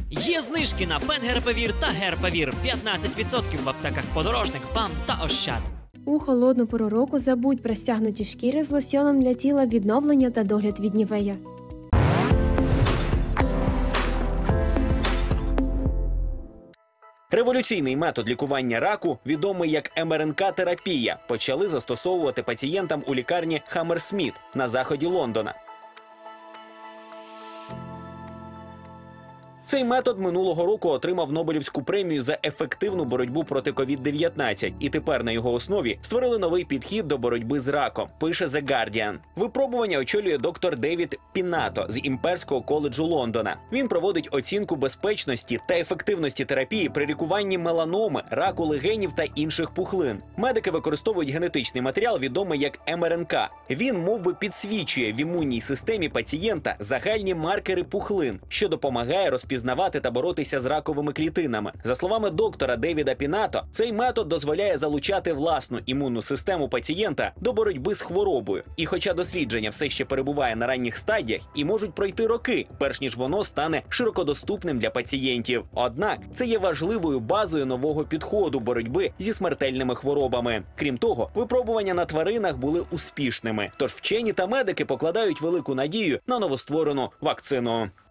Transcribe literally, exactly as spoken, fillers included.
Є знижки на Пенгерпавір та Герпавір. п'ятнадцять відсотків в аптеках Подорожник, БАМ та Ощад. У холодну пору року забудь про стягнуті шкіри з лосьйоном для тіла, відновлення та догляд від Нівея. Революційний метод лікування раку, відомий як ем ер ен ка-терапія, почали застосовувати пацієнтам у лікарні Хаммерсміт на заході Лондона. Цей метод минулого року отримав Нобелівську премію за ефективну боротьбу проти ковід дев'ятнадцять, і тепер на його основі створили новий підхід до боротьби з раком, пише The Guardian. Випробування очолює доктор Девід Пінато з Імперського коледжу Лондона. Він проводить оцінку безпечності та ефективності терапії при лікуванні меланоми, раку легенів та інших пухлин. Медики використовують генетичний матеріал, відомий як ем ер ен ка. Він мовби підсвічує в імунній системі пацієнта загальні маркери пухлин, що допомагає розпізнавати Знавати та боротися з раковими клітинами. За словами доктора Девіда Пінато, цей метод дозволяє залучати власну імунну систему пацієнта до боротьби з хворобою. І хоча дослідження все ще перебуває на ранніх стадіях і можуть пройти роки, перш ніж воно стане широкодоступним для пацієнтів. Однак, це є важливою базою нового підходу боротьби зі смертельними хворобами. Крім того, випробування на тваринах були успішними. Тож вчені та медики покладають велику надію на новостворену вакцину.